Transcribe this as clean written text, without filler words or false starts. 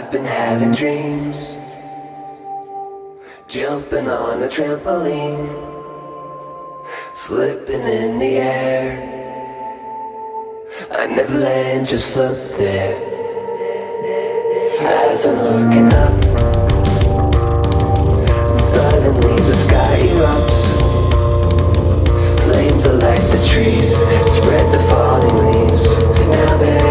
I've been having dreams, jumping on a trampoline, flipping in the air. I never land, just float there. As I'm looking up, suddenly the sky erupts. Flames alight the trees, spread the falling leaves. Now they're